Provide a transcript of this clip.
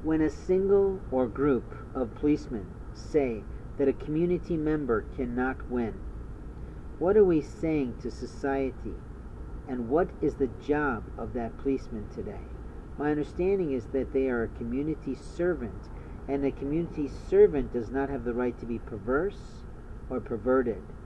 When a single or group of policemen say that a community member cannot win, what are we saying to society? And what is the job of that policeman today? My understanding is that they are a community servant, and a community servant does not have the right to be perverse or perverted.